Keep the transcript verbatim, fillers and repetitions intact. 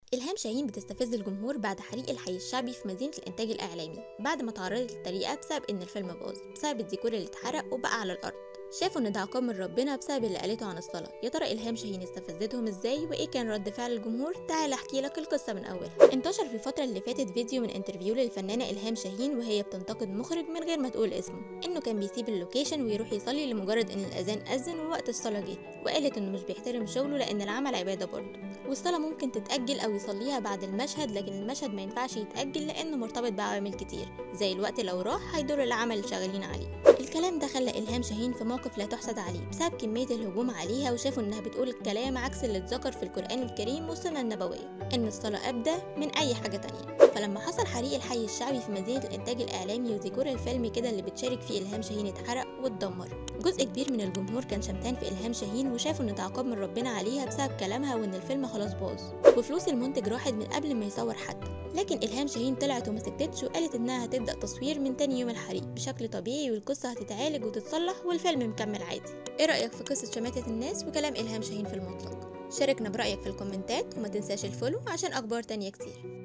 إلهام شاهين بتستفز الجمهور بعد حريق الحي الشعبي في مدينة الإنتاج الإعلامي بعد ما تعرضت للتريقة بسبب إن الفيلم باظ بسبب الديكور اللي اتحرق وبقى على الأرض. شافوا إن ده عقاب من ربنا بسبب اللي قالته عن الصلاة. يا ترى إلهام شاهين استفزتهم إزاي وإيه كان رد فعل الجمهور؟ تعال أحكي لك القصة من أولها. انتشر في الفترة اللي فاتت فيديو من انترفيو للفنانة إلهام شاهين وهي بتنتقد مخرج من غير ما تقول اسمه إنه كان بيسيب اللوكيشن ويروح يصلي لمجرد إن الأذان أذن ووقت الصلاة جه، وقالت إنه مش بيحترم شغله لأن العمل عبادة برضه، والصلاة ممكن تتأجل أو يصليها بعد المشهد، لكن المشهد ما ينفعش يتأجل لأنه مرتبط بعوامل كتير زي الوقت لو راح هيضر العمل اللي شغالين عليه. الكلام ده خلى إلهام شاهين في موقف لا تحسد عليه بسبب كمية الهجوم عليها، وشافوا إنها بتقول الكلام عكس اللي اتذكر في القرآن الكريم والسنة النبوية إن الصلاة أبدى من أي حاجة تانية. فلما حصل حريق الحي الشعبي في مدينة الإنتاج الإعلامي وديكور الفيلم كده اللي بتشارك فيه إلهام شاهين اتحرق واتدمر، جزء كبير من الجمهور كان شمتان في إلهام شاهين وشافوا إن ده عقاب من ربنا عليها بسبب كلامها وإن الفيلم خلاص باظ وفلوس المنتج راحت من قبل ما يصور حتى. لكن إلهام شاهين طلعت وما سكتتش وقالت إنها هتبدأ تصوير من تاني يوم الحريق بشكل طبيعي والقصة هتتعالج وتتصلح والفيلم مكمل عادي. إيه رأيك في قصة شماتة الناس وكلام إلهام شاهين في المطلق؟ شاركنا برأيك في الكومنتات وما تنساش الفولو عشان أخبار تانية كتير.